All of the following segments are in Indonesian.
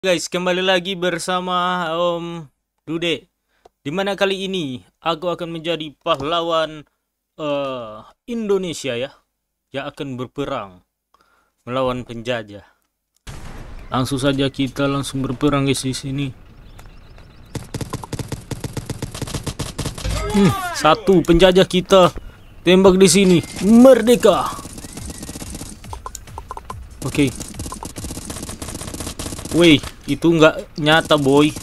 Guys, kembali lagi bersama Om Dude. Dimana kali ini aku akan menjadi pahlawan Indonesia ya, yang akan berperang melawan penjajah. Langsung saja kita langsung berperang guys di sini. Satu penjajah kita tembak di sini. Merdeka. Oke. Wih, itu nggak nyata boy.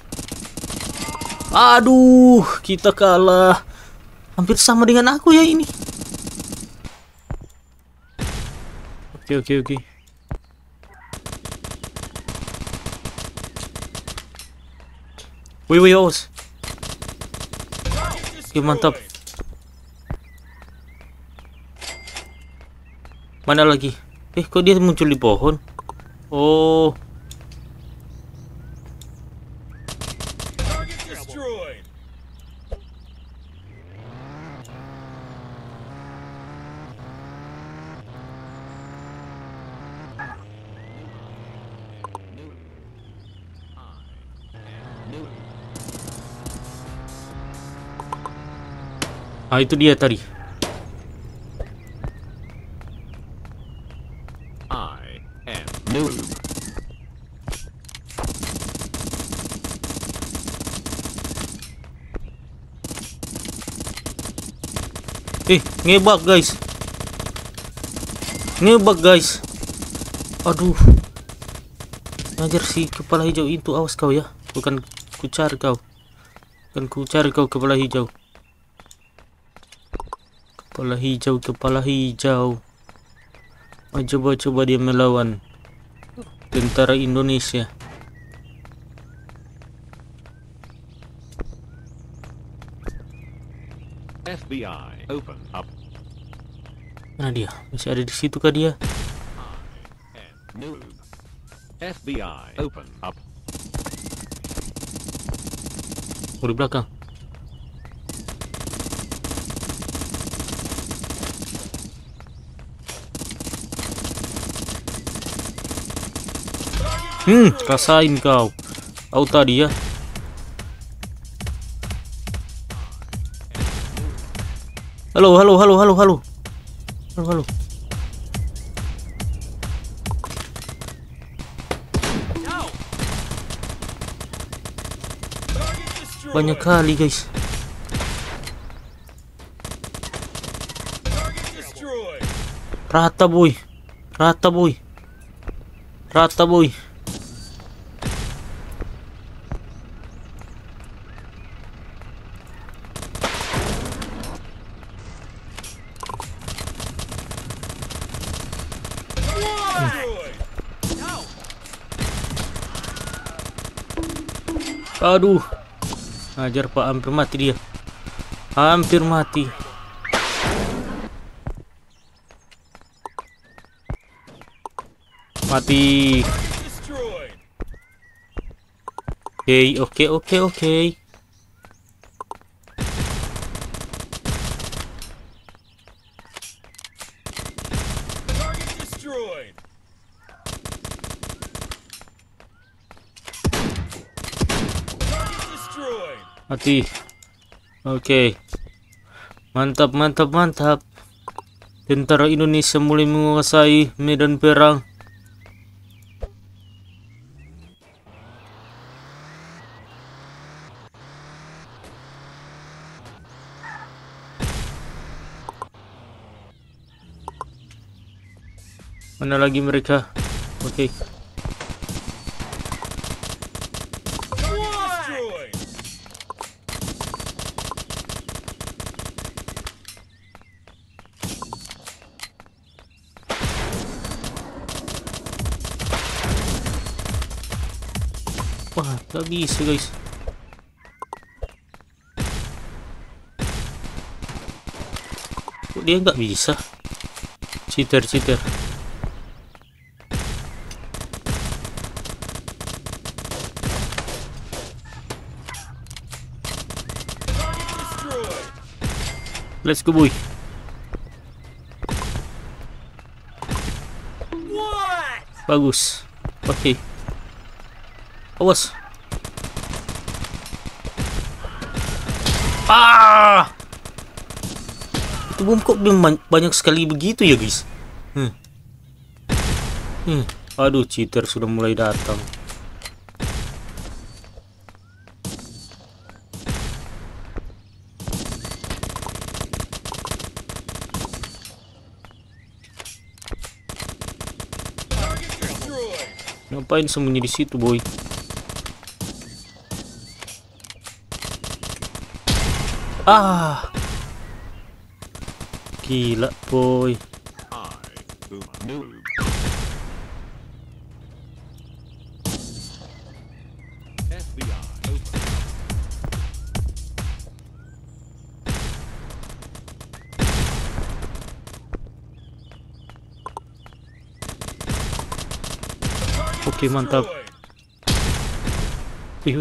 Aduh, kita kalah. Hampir sama dengan aku ya ini. Oke. Wih, os. Oke, mantap. Mana lagi? Kok dia muncul di pohon? Oh. Ah, itu dia tadi. I am noob. Ngebug guys. Ngebug guys. Aduh. Ngajar si kepala hijau itu, awas kau ya. Bukan kucari kau. Bukan kucari kau kepala hijau. Kepala hijau. Oh, coba dia melawan tentara Indonesia. FBI, open up. Mana dia? Masih ada di situ kah dia? Noob. FBI, open up. Oh, di belakang. Rasain kau. Tahu tadi ya. Halo. Banyak kali guys. Rata boy. Aduh. Ngajar Pak, hampir mati dia. Hampir mati. Mati. Oke. Mati. Oke. Mantap. Tentara Indonesia mulai menguasai medan perang. Mana lagi mereka? Oke. Wah, gak bisa guys. Kok dia nggak bisa? Cheater. Let's go boy. Bagus. Oke. Awas. Ah! Itu bom kok banyak sekali begitu ya, guys? Aduh, cheater sudah mulai datang. Ngapain sembunyi di situ, boy? Ah, gila, boy. Noob. FBI open up. Oke, mantap. Wih.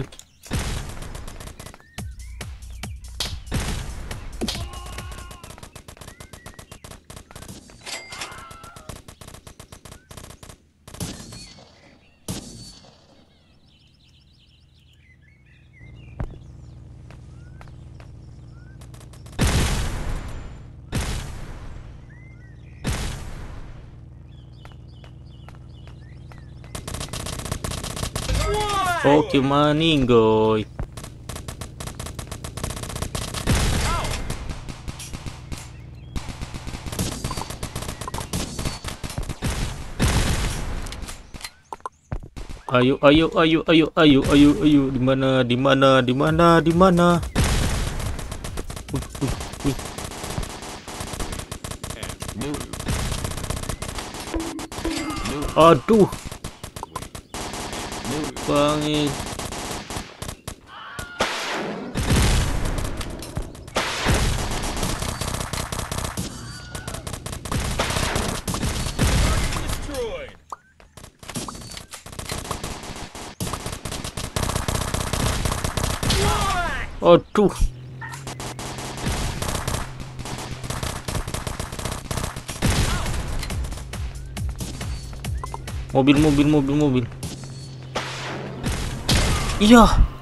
Oke, maninggoy. Ayo, ayo, ayo, ayo, ayo, ayo, ayo. Di mana, di mana, di mana, di mana? Wih. Aduh, bangin. Aduh. Mobil. Iya.